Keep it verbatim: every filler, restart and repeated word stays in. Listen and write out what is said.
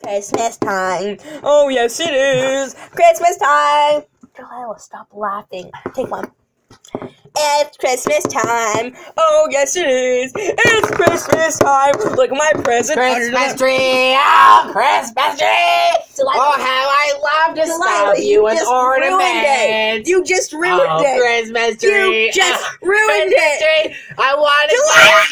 Christmas time. Oh, yes, it is. Christmas time. Delilah, stop laughing. Take one. It's Christmas time. Oh, yes, it is. It's Christmas time. Look at my present. Christmas tree. Oh, Christmas tree. Delilah, oh, how I love to Delilah, stop you, you with just ruined it. ornaments. You just ruined oh, it. Christmas tree. You just oh, ruined Christmas it. Tree. I wanted Delilah. to